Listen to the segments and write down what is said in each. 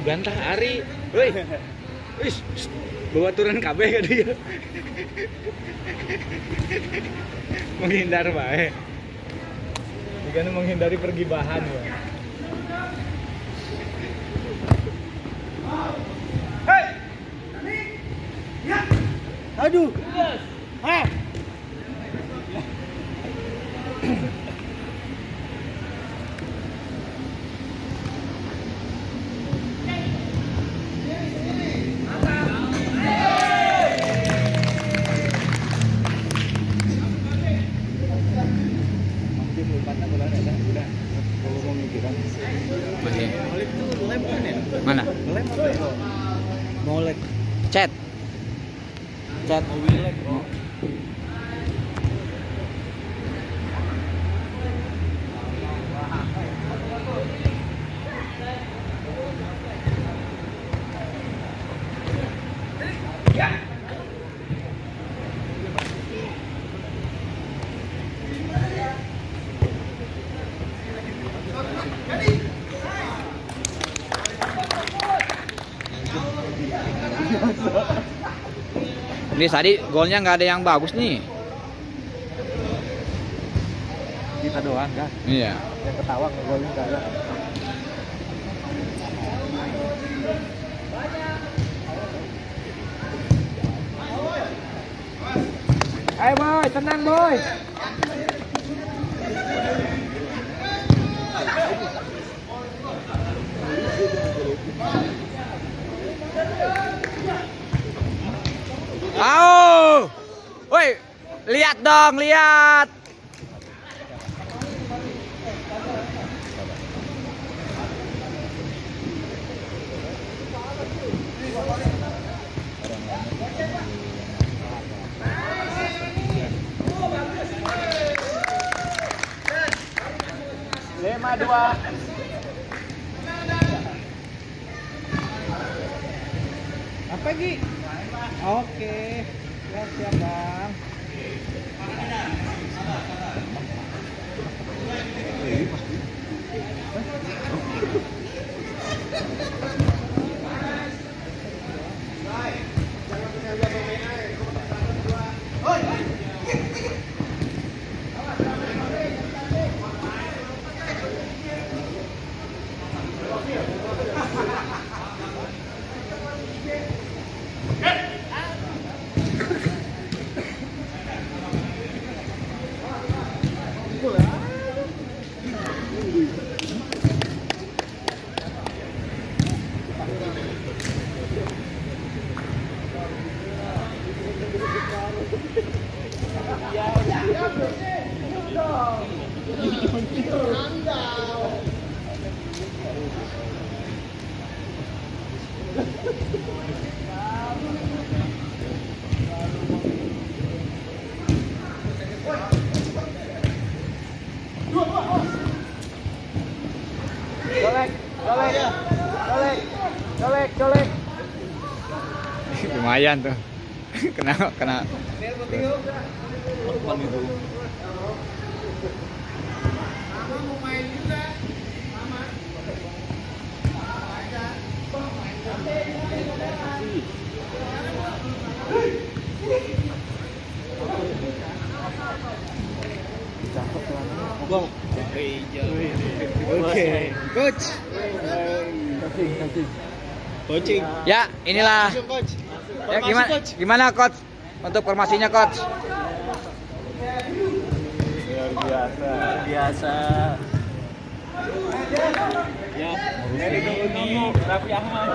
gantah Ari. Woi. Wis, bawa turun kabeh ka dia. Menghindar bae. Jika menghindari pergibahan ya. Hei. Ya. Aduh. Hah. Mana? Molek. Chat. Chat. Molek. Ini tadi golnya nggak ada yang bagus nih. Kita doang kan? Iya. Yang ketawa ngegolin nggak ada. Ayo boy, tenang boy. Au! Woi, lihat dong, lihat. Lima dua. Apa Gi? Oke, siap bang. Colek. Lumayan tuh. kena. Oke, coach. Coaching. Ya, inilah. Ya, gimana coach? Untuk formasinya coach? Luar biasa. Ya, ini Raffi Ahmad.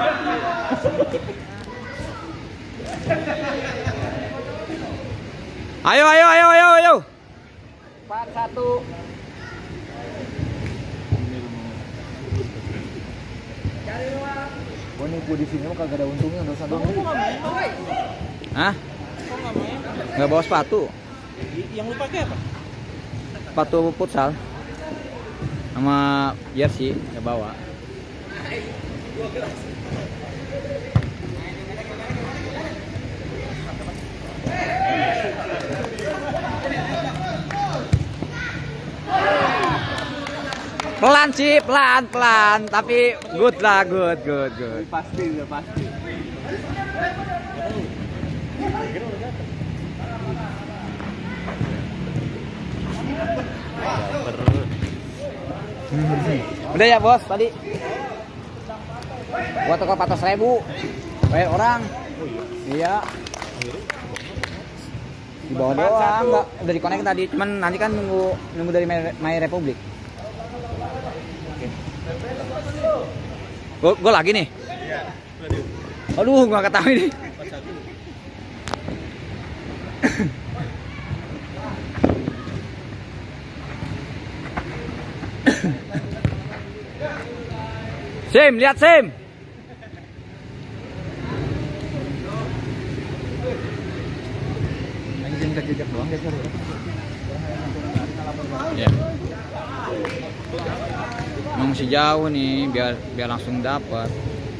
Ayo. 4-1. Gua nipu di sini mah kagak ada untungnya, dosa doang. Hah? Nggak bawa sepatu. Yang lu pakai apa? Sepatu futsal. Sama jersey nggak bawa. Pelan sih, pelan, tapi good lah, good. Pasti, udah pasti. Udah ya bos tadi. Buat toko 400.000. Bayar orang. Iya. Di bawah doang, enggak udah di-connect tadi. Cuman nanti kan nunggu dari My Republic. Gol lagi nih. Iya. Aduh, gua enggak tahu ini. Sim, lihat Sim. Anjing kejejak doang guys. Ya. Emang masih jauh nih, biar langsung dapat.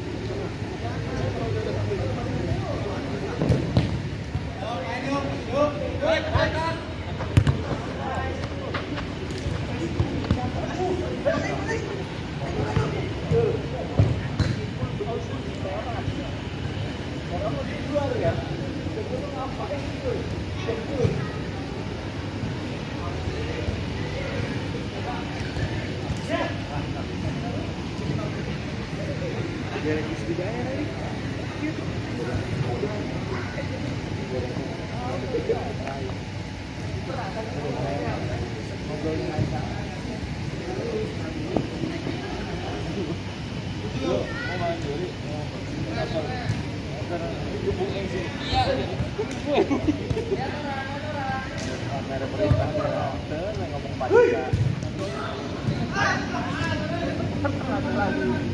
Ada perintah ngomong pagi.